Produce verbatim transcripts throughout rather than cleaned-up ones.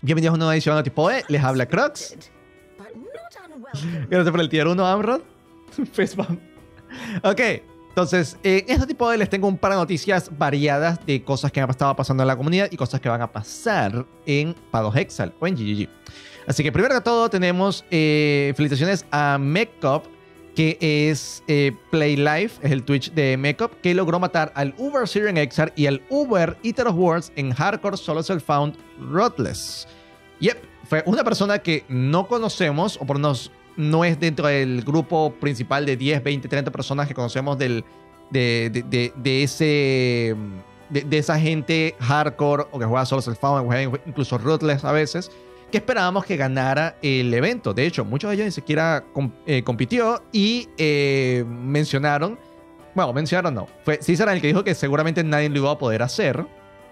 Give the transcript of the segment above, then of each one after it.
Bienvenidos a una nueva edición de Tipo E. Les habla Crocs. Gracias por el tier uno, Amrod. Facepalm. Ok, entonces, en este tipo de les tengo un par de noticias variadas de cosas que han estado pasando en la comunidad y cosas que van a pasar en Padohexal o en G G G. Así que primero que todo tenemos eh, felicitaciones a Mekop, que es eh, Play Life, es el Twitch de Mekop, que logró matar al Uber Syrian Exar y al Uber Eater of Worlds en Hardcore Solo Self-Found Ruthless. Yep, fue una persona que no conocemos, o por lo menos no es dentro del grupo principal de diez, veinte, treinta personas que conocemos del, de, de, de, de ese de, de esa gente hardcore o que juega Solo Self-Found, juega incluso Ruthless a veces, que esperábamos que ganara el evento. De hecho, muchos de ellos ni siquiera comp eh, compitió y eh, mencionaron, bueno, mencionaron no, fue César el que dijo que seguramente nadie lo iba a poder hacer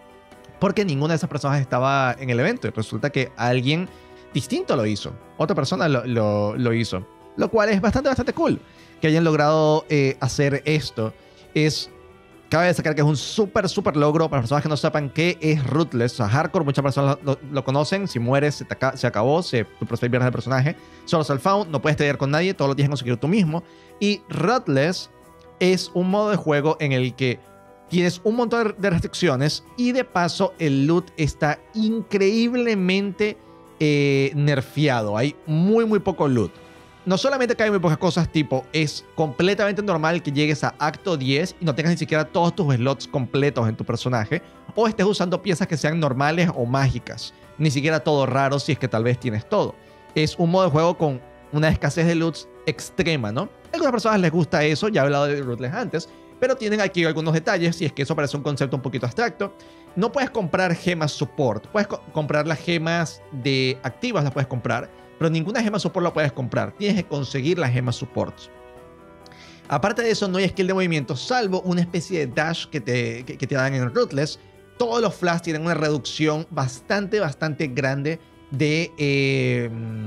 porque ninguna de esas personas estaba en el evento y resulta que alguien distinto lo hizo, otra persona lo, lo, lo hizo, lo cual es bastante, bastante cool que hayan logrado eh, hacer esto. Es Cabe destacar que es un súper, súper logro para personas que no sepan qué es Ruthless. O sea, Hardcore, muchas personas lo, lo, lo conocen. Si mueres, se, te acá, se acabó, se, tu pierdes el personaje. Solo Self-Found, no puedes tradear con nadie, todo lo tienes que conseguir tú mismo. Y Ruthless es un modo de juego en el que tienes un montón de restricciones y de paso el loot está increíblemente eh, nerfeado. Hay muy, muy poco loot. No solamente que hay muy pocas cosas, tipo, es completamente normal que llegues a acto diez y no tengas ni siquiera todos tus slots completos en tu personaje, o estés usando piezas que sean normales o mágicas. Ni siquiera todo raro si es que tal vez tienes todo. Es un modo de juego con una escasez de loots extrema, ¿no? A algunas personas les gusta eso, ya he hablado de Ruthless antes, pero tienen aquí algunos detalles, si es que eso parece un concepto un poquito abstracto. No puedes comprar gemas support, puedes co comprar las gemas de activas, las puedes comprar, pero ninguna gema support la puedes comprar. Tienes que conseguir las gemas support. Aparte de eso, no hay skill de movimiento, salvo una especie de dash que te, que, que te dan en Ruthless. Todos los flash tienen una reducción bastante, bastante grande de, eh,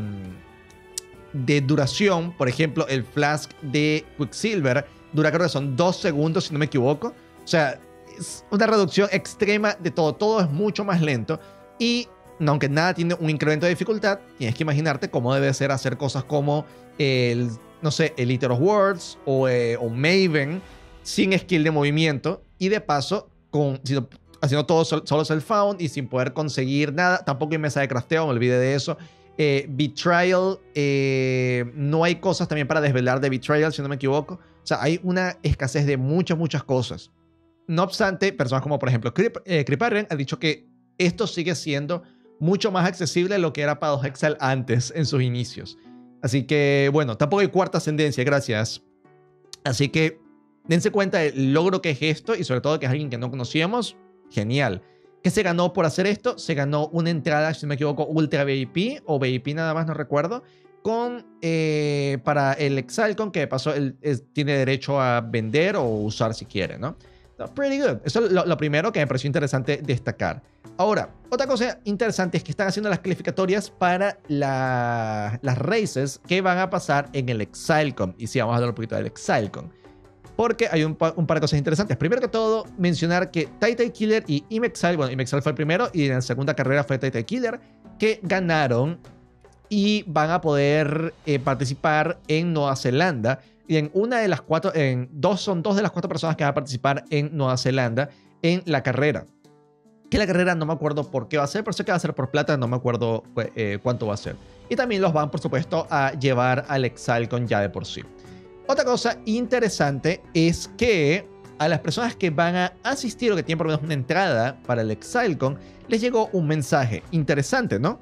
de duración. Por ejemplo, el flask de Quicksilver dura, creo que son dos segundos, si no me equivoco. O sea, es una reducción extrema de todo. Todo es mucho más lento. Y aunque nada tiene un incremento de dificultad, tienes que imaginarte cómo debe ser hacer cosas como el, no sé, el Eater of Worlds o, eh, o Maven sin skill de movimiento y de paso con, sino, haciendo todo sol, solo self-found y sin poder conseguir nada. Tampoco hay mesa de crafteo, me olvidé de eso. Eh, Betrayal, eh, no hay cosas también para desvelar de Betrayal, si no me equivoco. O sea, hay una escasez de muchas, muchas cosas. No obstante, personas como por ejemplo Crip, eh, Kripparrian ha dicho que esto sigue siendo mucho más accesible de lo que era Padohexal antes en sus inicios. Así que, bueno, tampoco hay cuarta ascendencia, gracias. Así que dense cuenta del logro que es esto y sobre todo que es alguien que no conocíamos. Genial. ¿Qué se ganó por hacer esto? Se ganó una entrada, si no me equivoco, Ultra V I P o V I P nada más, no recuerdo, con, eh, para el Exalcon, que de paso él, él tiene derecho a vender o usar si quiere, ¿no? So, pretty good. Eso es lo, lo primero que me pareció interesante destacar. Ahora, otra cosa interesante es que están haciendo las clasificatorias para la, las races que van a pasar en el Exalcon. Y sí, vamos a hablar un poquito del Exalcon, porque hay un, un par de cosas interesantes. Primero que todo, mencionar que Taytay Killer y Imexile, bueno, Imexile fue el primero y en la segunda carrera fue Taytay Killer, que ganaron y van a poder eh, participar en Nueva Zelanda. Y en una de las cuatro, en dos son dos de las cuatro personas que van a participar en Nueva Zelanda en la carrera. Que la carrera no me acuerdo por qué va a ser, pero sé que va a ser por plata, no me acuerdo eh, cuánto va a ser. Y también los van, por supuesto, a llevar al Exalcon ya de por sí. Otra cosa interesante es que a las personas que van a asistir o que tienen por lo menos una entrada para el Exalcon, les llegó un mensaje interesante, ¿no?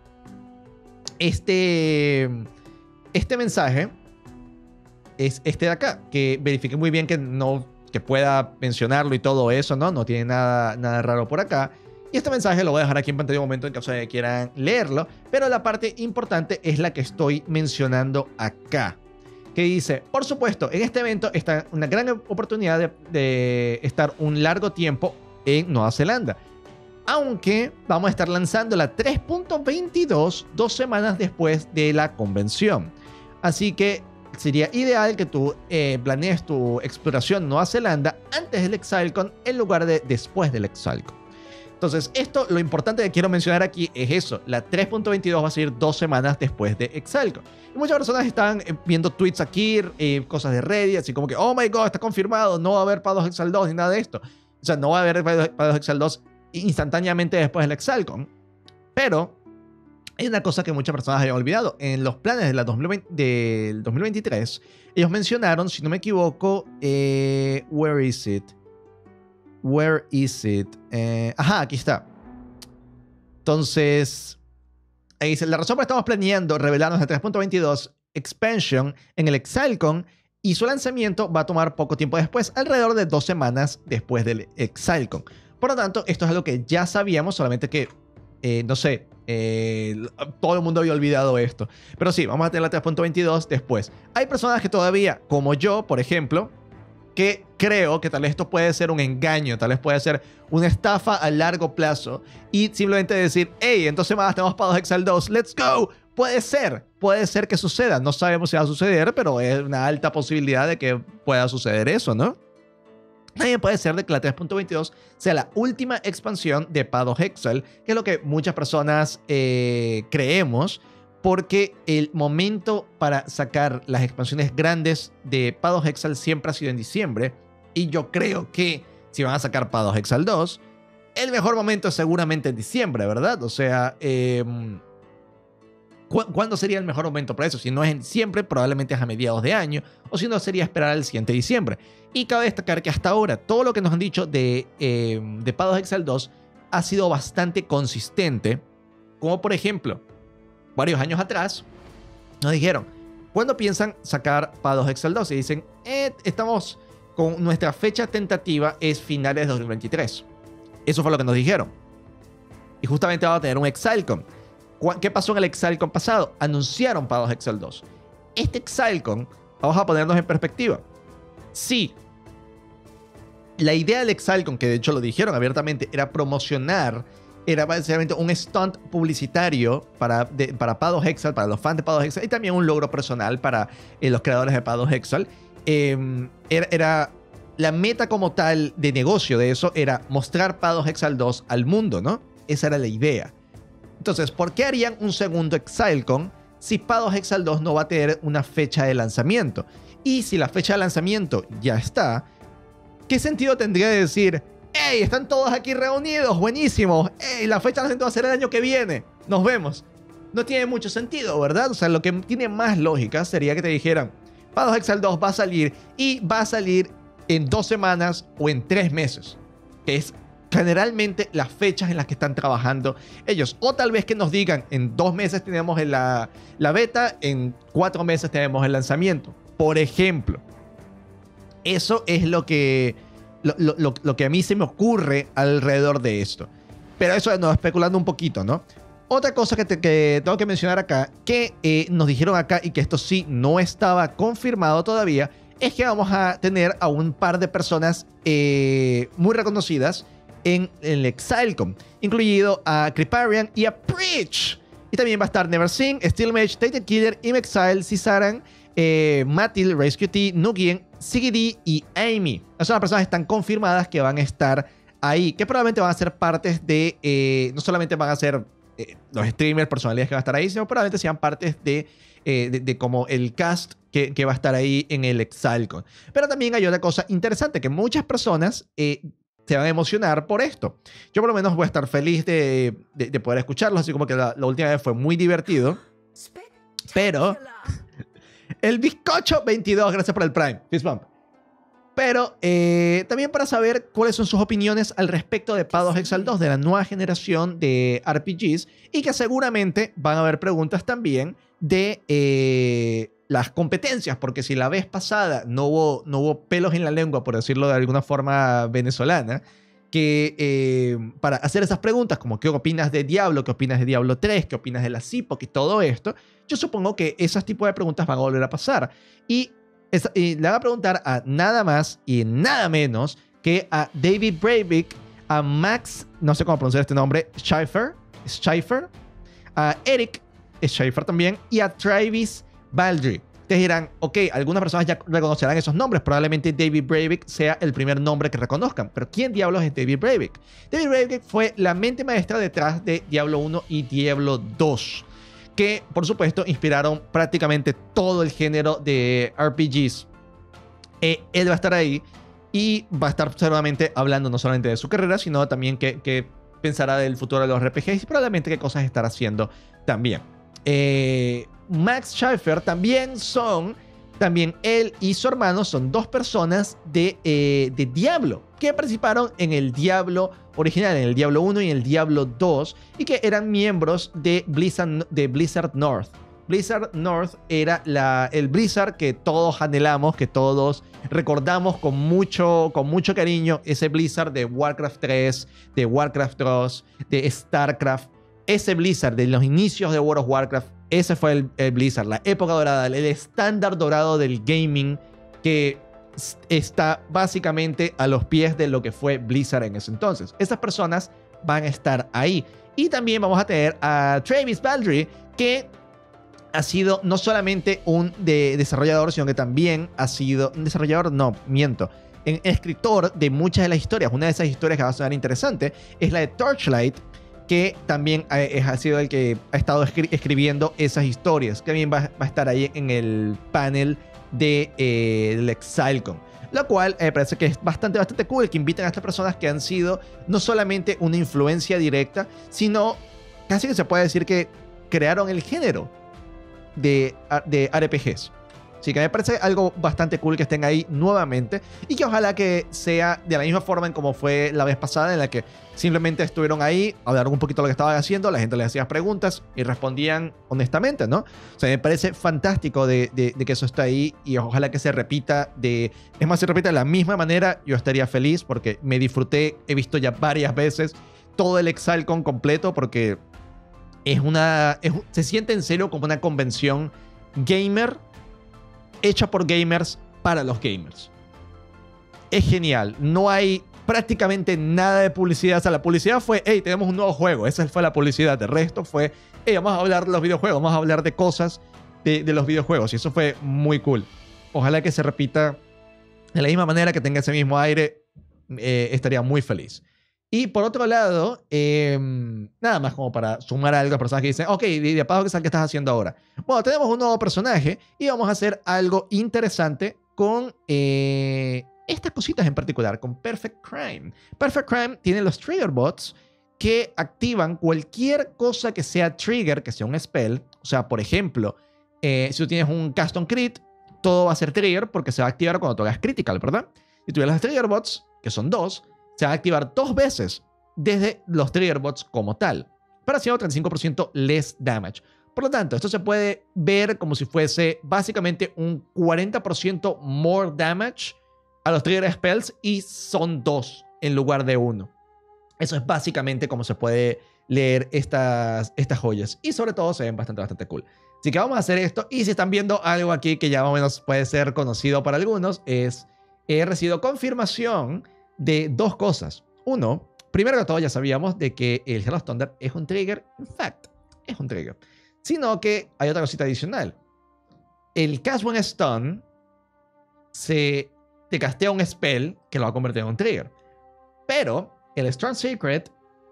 Este, este mensaje es este de acá, que verifique muy bien que no que pueda mencionarlo y todo eso, ¿no? No tiene nada, nada raro por acá. Y este mensaje lo voy a dejar aquí en pantalla un momento en caso de que quieran leerlo, pero la parte importante es la que estoy mencionando acá, que dice, por supuesto, en este evento está una gran oportunidad de, de estar un largo tiempo en Nueva Zelanda, aunque vamos a estar lanzando la tres punto veintidós dos semanas después de la convención. Así que sería ideal que tú eh, planees tu exploración en Nueva Zelanda antes del Exalcon en lugar de después del Exalcon. Entonces, esto, lo importante que quiero mencionar aquí es eso. La tres punto veintidós va a salir dos semanas después de Exalcon. Y muchas personas están eh, viendo tweets aquí, eh, cosas de Reddit, así como que, oh my god, está confirmado, no va a haber Paradox dos ni nada de esto. O sea, no va a haber Paradox dos instantáneamente después del Exalcon. Pero hay una cosa que muchas personas habían olvidado. En los planes de la dos mil veinte, del dos mil veintitrés, ellos mencionaron, si no me equivoco, eh, where is it? Where is it? Eh, ajá, aquí está. Entonces, ahí dice, la razón por la que estamos planeando revelarnos el tres punto veintidós Expansion en el Exalcon y su lanzamiento va a tomar poco tiempo después, alrededor de dos semanas después del Exalcon. Por lo tanto, esto es algo que ya sabíamos, solamente que, eh, no sé, eh, todo el mundo había olvidado esto. Pero sí, vamos a tener la tres punto veintidós después. Hay personas que todavía, como yo, por ejemplo, que creo que tal vez esto puede ser un engaño, tal vez puede ser una estafa a largo plazo y simplemente decir, hey, en dos semanas tenemos Paradox dos, let's go. Puede ser, puede ser que suceda. No sabemos si va a suceder, pero es una alta posibilidad de que pueda suceder eso, ¿no? También puede ser de que la tres punto veintidós sea la última expansión de Paradox Exile, que es lo que muchas personas eh, creemos, porque el momento para sacar las expansiones grandes de Paradox Exile siempre ha sido en diciembre. Y yo creo que si van a sacar Paradox Exile dos, el mejor momento es seguramente en diciembre, ¿verdad? O sea, eh, ¿cu ¿cuándo sería el mejor momento para eso? Si no es en diciembre, probablemente es a mediados de año. O si no, sería esperar al siguiente diciembre. Y cabe destacar que hasta ahora todo lo que nos han dicho de, eh, de Paradox Exile dos ha sido bastante consistente. Como por ejemplo, varios años atrás, nos dijeron, ¿cuándo piensan sacar Paradox Exile dos? Y dicen, eh, estamos con nuestra fecha tentativa es finales de dos mil veintitrés. Eso fue lo que nos dijeron. Y justamente vamos a tener un Exalcon. ¿Qué pasó en el Exalcon pasado? Anunciaron Paradox Exile dos. Este Exalcon, vamos a ponernos en perspectiva. Sí, la idea del Exalcon, que de hecho lo dijeron abiertamente, era promocionar, era básicamente un stunt publicitario para, de, para Paradox Exile, para los fans de Paradox Exile, y también un logro personal para eh, los creadores de Paradox Exile. Eh, era, era la meta como tal de negocio de eso, era mostrar Paradox Exile dos al mundo, ¿no? Esa era la idea. Entonces, ¿por qué harían un segundo Exalcon si Paradox Exile dos no va a tener una fecha de lanzamiento? Y si la fecha de lanzamiento ya está, ¿qué sentido tendría de decir, hey, están todos aquí reunidos, buenísimo, hey, la fecha de lanzamiento va a ser el año que viene, nos vemos? No tiene mucho sentido, ¿verdad? O sea, lo que tiene más lógica sería que te dijeran, Paradox Exile dos va a salir y va a salir en dos semanas o en tres meses, que es generalmente las fechas en las que están trabajando ellos. O tal vez que nos digan, en dos meses tenemos la, la beta, en cuatro meses tenemos el lanzamiento. Por ejemplo, eso es lo que, lo, lo, lo que a mí se me ocurre alrededor de esto. Pero eso nos especulando un poquito, ¿no? Otra cosa que, te, que tengo que mencionar acá, que eh, nos dijeron acá y que esto sí no estaba confirmado todavía, es que vamos a tener a un par de personas eh, muy reconocidas en el Exalcon, incluido a Kripparrian y a Preach. Y también va a estar Neversink, Steelmage, Titan Killer, Imexile, Cizaran, eh, Matil, Rescue T, Nugien, Siggy y Amy. Esas son las personas que están confirmadas que van a estar ahí, que probablemente van a ser partes de, eh, no solamente van a ser eh, los streamers, personalidades que van a estar ahí, sino probablemente sean partes de, eh, de, de como el cast que, que va a estar ahí en el Exalcon. Pero también hay otra cosa interesante, que muchas personas eh, se van a emocionar por esto. Yo por lo menos voy a estar feliz de, de, de poder escucharlos, así como que la, la última vez fue muy divertido. Pero el bizcocho veintidós, gracias por el Prime, fist bump. Pero eh, también para saber cuáles son sus opiniones al respecto de Paradox Exile dos, de la nueva generación de R P Gs, y que seguramente van a haber preguntas también de eh, las competencias, porque si la vez pasada no hubo, no hubo pelos en la lengua, por decirlo de alguna forma venezolana, que eh, para hacer esas preguntas como ¿qué opinas de Diablo? ¿Qué opinas de Diablo tres? ¿Qué opinas de la C I P O C? Y todo esto, yo supongo que esos tipos de preguntas van a volver a pasar. Y, es, y le van a preguntar a nada más y nada menos que a David Breivik, a Max, no sé cómo pronunciar este nombre, Schiffer, Schiffer, a Eric Schiffer también, y a Travis Baldry. Ustedes dirán, ok, algunas personas ya reconocerán esos nombres. Probablemente David Brevik sea el primer nombre que reconozcan. Pero ¿quién diablos es David Brevik? David Brevik fue la mente maestra detrás de Diablo uno y Diablo dos, que por supuesto inspiraron prácticamente todo el género de R P Gs. Eh, él va a estar ahí y va a estar seguramente hablando no solamente de su carrera, sino también que, que pensará del futuro de los R P Gs y probablemente qué cosas estará haciendo también. Eh, Max Schaeffer también son, también él y su hermano son dos personas de, eh, de Diablo, que participaron en el Diablo original, en el Diablo uno y en el Diablo dos, y que eran miembros de Blizzard, de Blizzard North. Blizzard North era la, el Blizzard que todos anhelamos, que todos recordamos con mucho, con mucho cariño, ese Blizzard de Warcraft tres, de Warcraft dos, de StarCraft. Ese Blizzard de los inicios de World of Warcraft, ese fue el, el Blizzard, la época dorada, el estándar dorado del gaming, que está básicamente a los pies de lo que fue Blizzard en ese entonces. Esas personas van a estar ahí. Y también vamos a tener a Travis Baldry, que ha sido no solamente un de desarrollador, sino que también ha sido un desarrollador, no, miento, un escritor de muchas de las historias. Una de esas historias que va a sonar interesante es la de Torchlight, que también ha sido el que ha estado escri escribiendo esas historias, que también va, va a estar ahí en el panel de eh, del ExileCon. Lo cual me eh, parece que es bastante, bastante cool que inviten a estas personas que han sido no solamente una influencia directa, sino casi que se puede decir que crearon el género de, de R P Gs. Así que me parece algo bastante cool que estén ahí nuevamente y que ojalá que sea de la misma forma en como fue la vez pasada, en la que simplemente estuvieron ahí, hablaron un poquito de lo que estaban haciendo, la gente les hacía preguntas y respondían honestamente, ¿no? O sea, me parece fantástico de, de, de que eso está ahí y ojalá que se repita de... Es más, si repita de la misma manera, yo estaría feliz porque me disfruté, he visto ya varias veces todo el ExileCon completo porque es una... Es, se siente en serio como una convención gamer hecha por gamers para los gamers. Es genial. No hay prácticamente nada de publicidad. O sea, la publicidad fue, hey, tenemos un nuevo juego. Esa fue la publicidad. El resto fue, hey, vamos a hablar de los videojuegos. Vamos a hablar de cosas de, de los videojuegos. Y eso fue muy cool. Ojalá que se repita de la misma manera, que tenga ese mismo aire. Eh, estaría muy feliz. Y por otro lado, eh, nada más como para sumar a algo a las personas que dicen, ok, de paso, ¿qué estás haciendo ahora? Bueno, tenemos un nuevo personaje y vamos a hacer algo interesante con eh, estas cositas en particular, con Perfect Crime. Perfect Crime tiene los trigger bots que activan cualquier cosa que sea trigger, que sea un spell. O sea, por ejemplo, eh, si tú tienes un custom crit, todo va a ser trigger porque se va a activar cuando tú hagas critical, ¿verdad? Si tuvieras los trigger bots, que son dos, se va a activar dos veces desde los trigger bots como tal, para haciendo treinta y cinco por ciento less damage. Por lo tanto, esto se puede ver como si fuese básicamente un cuarenta por ciento more damage a los trigger spells y son dos en lugar de uno. Eso es básicamente como se puede leer estas, estas joyas y sobre todo se ven bastante, bastante cool. Así que vamos a hacer esto y si están viendo algo aquí que ya más o menos puede ser conocido para algunos, es he recibido confirmación de dos cosas. Uno, primero que todo ya sabíamos de que el Heart of Thunder es un trigger. In fact, es un trigger. Sino que hay otra cosita adicional. El Cast One Stun se te castea un spell que lo va a convertir en un trigger. Pero el Strong Secret,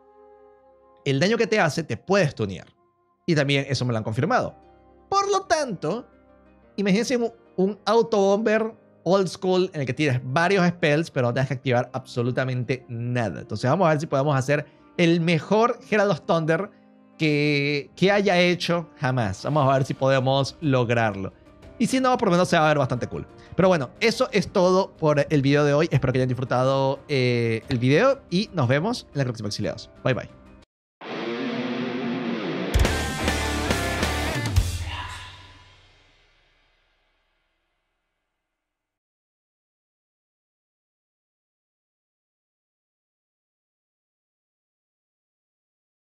el daño que te hace te puede stunear. Y también eso me lo han confirmado. Por lo tanto, imagínense un, un autobomber old school en el que tienes varios spells, pero no tienes que activar absolutamente nada. Entonces vamos a ver si podemos hacer el mejor Herald of Thunder que, que haya hecho jamás. Vamos a ver si podemos lograrlo. Y si no, por lo menos se va a ver bastante cool. Pero bueno, eso es todo por el video de hoy. Espero que hayan disfrutado eh, el video y nos vemos en la próxima Exiliados. Bye bye.